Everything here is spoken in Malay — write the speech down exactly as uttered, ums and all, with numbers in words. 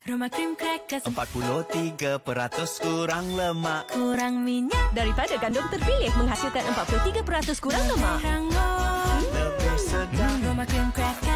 Roma Cream Crackers empat puluh tiga peratus kurang lemak, kurang minyak. Daripada gandum terpilih menghasilkan empat puluh tiga peratus kurang lemak. Lebih lebih segar. Roma Cream Crackers